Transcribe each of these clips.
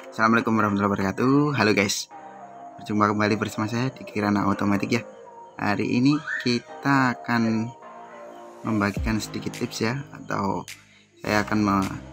Assalamualaikum warahmatullahi wabarakatuh. Halo guys, berjumpa kembali bersama saya di Kirana Otomatik ya. Hari ini kita akan membagikan sedikit tips ya, atau saya akan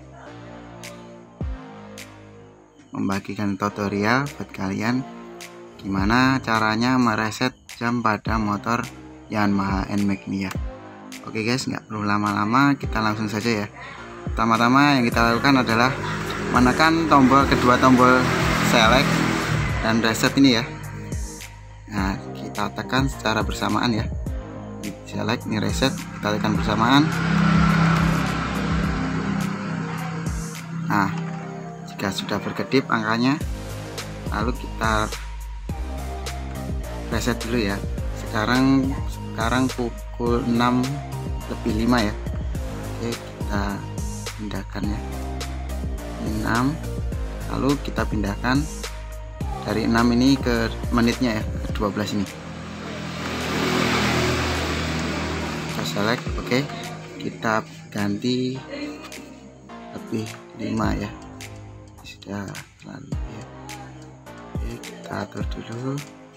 membagikan tutorial buat kalian gimana caranya mereset jam pada motor Yamaha NMAX ini ya. Oke guys, nggak perlu lama-lama, kita langsung saja ya. Pertama-tama yang kita lakukan adalah menekan kedua tombol select dan reset ini ya. Nah, kita tekan secara bersamaan ya. Ini select, ini reset, kita tekan bersamaan. Nah, jika sudah berkedip angkanya, lalu kita reset dulu ya. Sekarang pukul 6:05 ya. Oke, kita pindahkan ya. 6, lalu kita pindahkan dari 6 ini ke menitnya ya, ke 12 ini. Kita select, oke. Kita ganti lebih 5 ya. Sudah terlalu ya. Oke, kita atur dulu.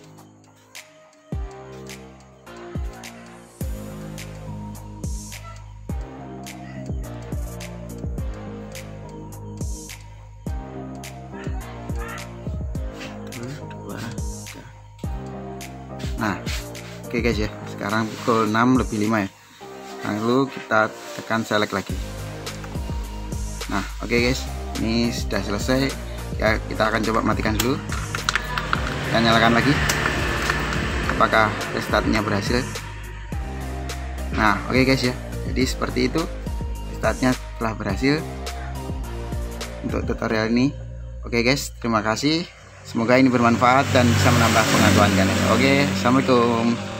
Nah, oke guys ya, sekarang pukul 6:05 ya. Lalu kita tekan select lagi. Nah, oke guys, ini sudah selesai ya. Kita akan coba matikan dulu dan nyalakan lagi. Apakah restartnya berhasil? Nah, oke guys ya, jadi seperti itu restartnya telah berhasil untuk tutorial ini. Oke guys, terima kasih. Semoga ini bermanfaat dan bisa menambah pengetahuan kalian. Oke, assalamualaikum.